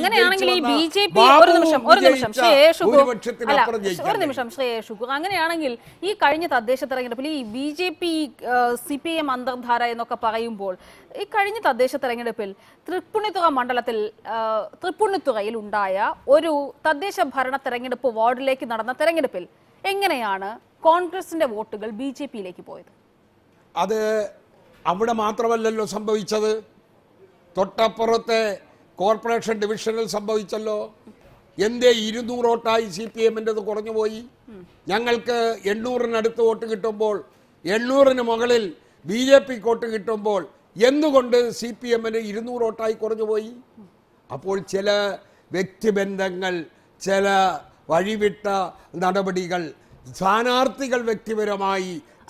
അങ്ങനെയാണെങ്കിൽ ഈ ബി.ജെ.പി ഒരു നിമിഷം ശ്രീ ഷുക്കൂർ, അങ്ങനെയാണെങ്കിൽ ഈ കഴിഞ്ഞ തദ്ദേശ തെരഞ്ഞെടുപ്പിൽ ഈ ബി.ജെ.പി CPM അന്തർധാര എന്നൊക്കെ പറയുമ്പോൾ ഈ കഴിഞ്ഞ തദ്ദേശ തെരഞ്ഞെടുപ്പിൽ തൃപ്പൂണിത്തുറ മണ്ഡലത്തിൽ തൃപ്പൂണിത്തുറയിൽ ഉണ്ടായ ഒരു തദ്ദേശ ഭരണ തെരഞ്ഞെടുപ്പ് വാർഡിലേക്ക് നടന്ന തെരഞ്ഞെടുപ്പിൽ എങ്ങനെയാണ് കോൺഗ്രസിന്റെ വോട്ടുകൾ ബി.ജെ.പിയിലേക്ക് പോയത്? അത് അവിടെ മാത്രമല്ലല്ലോ സംഭവിച്ചത്, തൊട്ടപ്പുറത്തെ കോർപ്പറേഷൻ ഡിവിഷനിൽ സംഭവിച്ചല്ലോ. എന്തേ 200 വോട്ടായി CPM-ൻ്റെത് കുറഞ്ഞുപോയി? ഞങ്ങൾക്ക് 800-നടുത്ത് വോട്ട് കിട്ടുമ്പോൾ 800-ന് മുകളിൽ BJP-ക്ക് വോട്ട് കിട്ടുമ്പോൾ എന്തുകൊണ്ട് CPM-ന് 200 വോട്ടായി കുറഞ്ഞുപോയി? അപ്പോൾ ചില വ്യക്തിബന്ധങ്ങൾ, ചില വഴിവിട്ട നടപടികൾ സ്ഥാനാർത്ഥികൾ വ്യക്തിപരമായി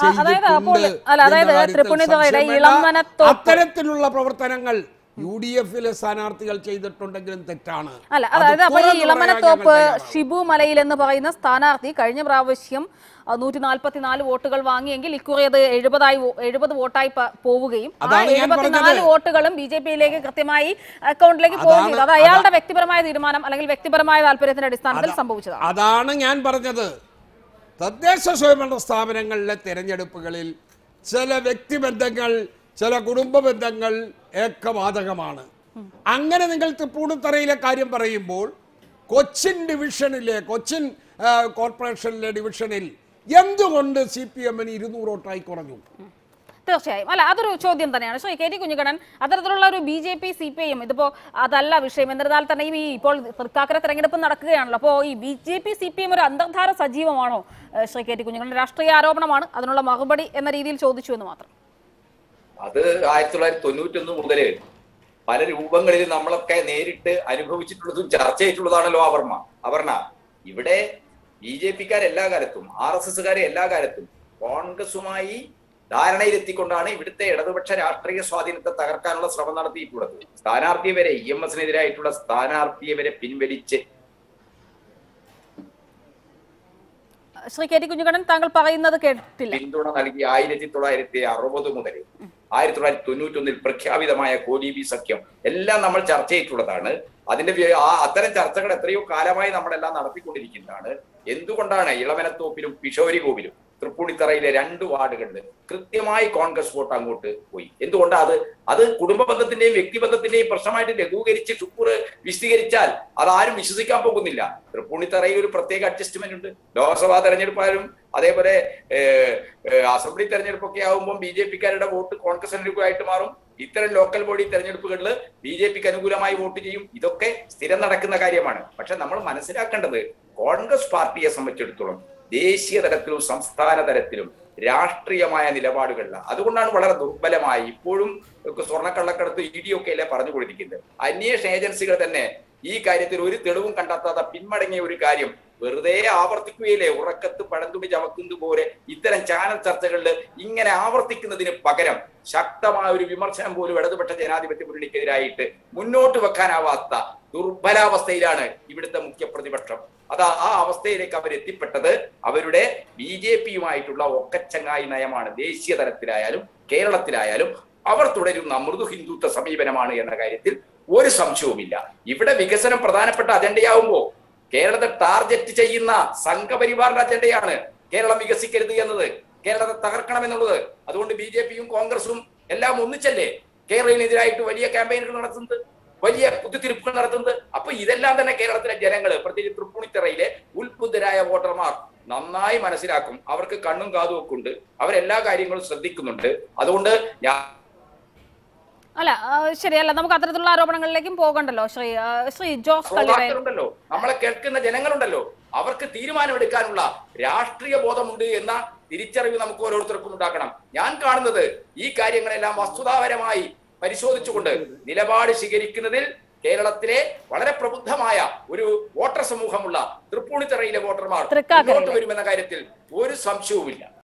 അത്തരത്തിലുള്ള പ്രവർത്തനങ്ങൾ UDF-ലെ സ്ഥാനാർത്ഥികൾ ചെയ്തിട്ടുണ്ടെങ്കിലും തെറ്റാണ്. ഇളമനത്തോപ്പ് ഷിബു മലയിൽ എന്ന് പറയുന്ന സ്ഥാനാർത്ഥി കഴിഞ്ഞ പ്രാവശ്യം 144 വോട്ടുകൾ വാങ്ങിയെങ്കിൽ ഇക്കുറി അത് 70 വോട്ടായി പോവുകയും 74 വോട്ടുകളും BJP-യിലേക്ക് കൃത്യമായി അക്കൗണ്ടിലേക്ക് പോവുകയും ചെയ്തു. അത് അയാളുടെ വ്യക്തിപരമായ തീരുമാനം അല്ലെങ്കിൽ വ്യക്തിപരമായ താല്പര്യത്തിന്റെ അടിസ്ഥാനത്തിൽ സംഭവിച്ചതാണ്. അതാണ് ഞാൻ പറഞ്ഞത്. തദ്ദേശ സ്വയംഭരണ സ്ഥാപനങ്ങളിലെ തെരഞ്ഞെടുപ്പുകളിൽ ചില വ്യക്തിബന്ധങ്ങൾ, ചില കുടുംബ ബന്ധങ്ങൾ ഒക്കെ ബാധകമാണ്. അങ്ങനെ നിങ്ങൾ തൃപ്പൂണിത്തുറയിലെ കാര്യം പറയുമ്പോൾ കൊച്ചിൻ ഡിവിഷനിലെ, കൊച്ചിൻ കോർപ്പറേഷനിലെ ഡിവിഷനിൽ എന്തുകൊണ്ട് CPM-ന് 200 വോട്ടായി കുറഞ്ഞു? തീർച്ചയായും അല്ല, അതൊരു ചോദ്യം തന്നെയാണ്. ശ്രീ KT കുഞ്ഞിക്കണ്ണൻ, അത്തരത്തിലുള്ള ഒരു BJP CPM ഇതിപ്പോ അതല്ല വിഷയം, എന്നിരുന്നാൽ തന്നെ ഈ ഇപ്പോൾ തൃക്കാക്കര തെരഞ്ഞെടുപ്പ് നടക്കുകയാണല്ലോ. അപ്പോൾ ഈ BJP CPM ഒരു അന്തർധാര സജീവമാണോ? ശ്രീ KT കുഞ്ഞിക്കണ്ണൻ, രാഷ്ട്രീയ ആരോപണമാണ്, അതിനുള്ള മറുപടി എന്ന രീതിയിൽ ചോദിച്ചു എന്ന് മാത്രം. അത് 1991 മുതല് പല രൂപങ്ങളിൽ നമ്മളൊക്കെ നേരിട്ട് അനുഭവിച്ചിട്ടുള്ളതും ചർച്ച ചെയ്തിട്ടുള്ളതാണല്ലോ അപർണ. ഇവിടെ BJP-ക്കാർ എല്ലാ കാലത്തും, RSS-കാരെ എല്ലാ കാലത്തും കോൺഗ്രസുമായി ധാരണയിലെത്തിക്കൊണ്ടാണ് ഇവിടുത്തെ ഇടതുപക്ഷ രാഷ്ട്രീയ സ്വാധീനത്തെ തകർക്കാനുള്ള ശ്രമം നടത്തിയിട്ടുള്ളത്. സ്ഥാനാർത്ഥിയെ വരെ, EMS-നെതിരായിട്ടുള്ള സ്ഥാനാർത്ഥിയെ വരെ പിൻവലിച്ച് ശ്രീ KT കുഞ്ഞിക്കണ്ണൻ, താങ്കൾ പറയുന്നത് കേട്ടില്ല. പിന്തുണ നൽകി 1960 മുതൽ 1991 പ്രഖ്യാപിതമായ കോലീബി സഖ്യം എല്ലാം നമ്മൾ ചർച്ച ചെയ്തിട്ടുള്ളതാണ്. അതിന്റെ അത്തരം ചർച്ചകൾ എത്രയോ കാലമായി നമ്മളെല്ലാം നടത്തിക്കൊണ്ടിരിക്കുന്നതാണ്. എന്തുകൊണ്ടാണ് ഇളമനത്തോപ്പിലും കിഷോരികോവിലും തൃപ്പൂണിത്തറയിലെ 2 വാർഡുകളിൽ കൃത്യമായി കോൺഗ്രസ് വോട്ട് അങ്ങോട്ട് പോയി? എന്തുകൊണ്ടാണ് അത് കുടുംബ ബന്ധത്തിന്റെയും വ്യക്തിബന്ധത്തിന്റെയും പ്രശ്നമായിട്ട് ലഘൂകരിച്ച് ഷുക്കൂർ വിശദീകരിച്ചാൽ അതാരും വിശ്വസിക്കാൻ പോകുന്നില്ല. തൃപ്പൂണിത്തറയിൽ ഒരു പ്രത്യേക അഡ്ജസ്റ്റ്മെന്റ് ഉണ്ട്. ലോക്സഭാ തെരഞ്ഞെടുപ്പായാലും അതേപോലെ അസംബ്ലി തെരഞ്ഞെടുപ്പൊക്കെ ആകുമ്പോൾ BJP-ക്കാരുടെ വോട്ട് കോൺഗ്രസ് അനുകൂലമായിട്ട് മാറും. ഇത്തരം ലോക്കൽ ബോഡി തെരഞ്ഞെടുപ്പുകളിൽ BJP-ക്ക് അനുകൂലമായി വോട്ട് ചെയ്യും. ഇതൊക്കെ സ്ഥിരം നടക്കുന്ന കാര്യമാണ്. പക്ഷെ നമ്മൾ മനസ്സിലാക്കേണ്ടത് കോൺഗ്രസ് പാർട്ടിയെ സംബന്ധിച്ചിടത്തോളം ദേശീയ തലത്തിലും സംസ്ഥാന തലത്തിലും രാഷ്ട്രീയമായ നിലപാടുകളില്ല. അതുകൊണ്ടാണ് വളരെ ദുർബലമായി ഇപ്പോഴും സ്വർണ്ണക്കള്ളക്കടത്ത് ED ഒക്കെ അല്ലേ പറഞ്ഞുകൊണ്ടിരിക്കുന്നത്. അന്വേഷണ ഏജൻസികൾ തന്നെ ഈ കാര്യത്തിൽ ഒരു തെളിവും കണ്ടെത്താതെ പിന്മടങ്ങിയ ഒരു കാര്യം വെറുതെ ആവർത്തിക്കുകയില്ലേ? ഉറക്കത്ത് പഴന്തുണി ചവക്കുന്നത് പോലെ ഇത്തരം ചാനൽ ചർച്ചകളിൽ ഇങ്ങനെ ആവർത്തിക്കുന്നതിന് പകരം ശക്തമായ ഒരു വിമർശനം പോലും ഇടതുപക്ഷ ജനാധിപത്യ മുന്നണിക്കെതിരായിട്ട് മുന്നോട്ട് വെക്കാനാവാത്ത ദുർബലാവസ്ഥയിലാണ് ഇവിടുത്തെ മുഖ്യ പ്രതിപക്ഷം. ആ അവസ്ഥയിലേക്ക് അവരെത്തിപ്പെട്ടത് അവരുടെ BJP-യുമായിട്ടുള്ള ഒക്കച്ചങ്ങായി നയമാണ്. ദേശീയ തലത്തിലായാലും കേരളത്തിലായാലും അവർ തുടരുന്ന മൃദു ഹിന്ദുത്വ സമീപനമാണ് എന്ന കാര്യത്തിൽ ഒരു സംശയവുമില്ല. ഇവിടെ വികസനം പ്രധാനപ്പെട്ട അജണ്ടയാവുമ്പോൾ കേരളത്തെ ടാർഗറ്റ് ചെയ്യുന്ന സംഘപരിവാറിന്റെ അജണ്ടയാണ് കേരളം വികസിക്കരുത് എന്നത്, കേരളത്തെ തകർക്കണം എന്നുള്ളത്. അതുകൊണ്ട് BJP-യും കോൺഗ്രസും എല്ലാം ഒന്നിച്ചല്ലേ കേരളത്തിനെതിരായിട്ട് വലിയ ക്യാമ്പയിനുകൾ നടത്തുന്നത്, വലിയ കുത്തിത്തിരിപ്പുകൾ നടത്തുന്നത്. അപ്പൊ ഇതെല്ലാം തന്നെ കേരളത്തിലെ ജനങ്ങള്, പ്രത്യേകിച്ച് തൃപ്പൂണിത്തറയിലെ ഉത്ബുദ്ധരായ വോട്ടർമാർ നന്നായി മനസ്സിലാക്കും. അവർക്ക് കണ്ണും കാതും ഒക്കെ ഉണ്ട്, അവരെല്ലാ കാര്യങ്ങളും ശ്രദ്ധിക്കുന്നുണ്ട്. അതുകൊണ്ട് അല്ല ശരിയല്ല, നമുക്ക് അത്തരത്തിലുള്ള ആരോപണങ്ങളിലേക്കും പോകണ്ടല്ലോ. ശ്രീ ജോസ് ഉണ്ടല്ലോ, നമ്മളെ കേൾക്കുന്ന ജനങ്ങളുണ്ടല്ലോ, അവർക്ക് തീരുമാനമെടുക്കാനുള്ള രാഷ്ട്രീയ ബോധമുണ്ട് എന്ന തിരിച്ചറിവ് നമുക്ക് ഓരോരുത്തർക്കും ഉണ്ടാക്കണം. ഞാൻ കാണുന്നത് ഈ കാര്യങ്ങളെല്ലാം വസ്തുതാപരമായി പരിശോധിച്ചുകൊണ്ട് നിലപാട് സ്വീകരിക്കുന്നതിൽ കേരളത്തിലെ വളരെ പ്രബുദ്ധമായ ഒരു വോട്ടർ സമൂഹമുള്ള തൃപ്പൂണിത്തറയിലെ വോട്ടർമാർ മുന്നോട്ട് വരുമെന്ന കാര്യത്തിൽ ഒരു സംശയവുമില്ല.